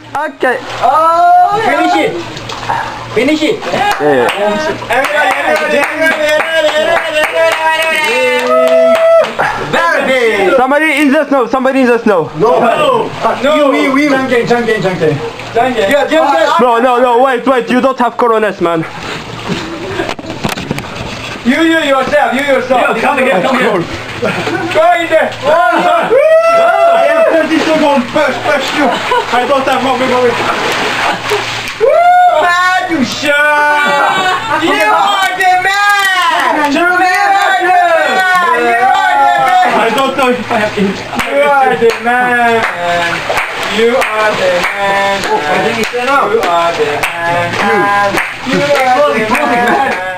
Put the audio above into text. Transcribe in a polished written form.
Okay. Oh, finish it. Finish it. Yeah. Very. Somebody in the snow. Somebody in the snow. No. We. Janken. Yeah, Janken. No. Wait. You don't have coronas, man. You yourself. Yeah, come here. Go in there. I have 30 seconds. First you. I don't have more memory. Man, you sure? You are the man. You are the man. I don't know if I have ink. You are the man. You are the man. You are the man. You are the man.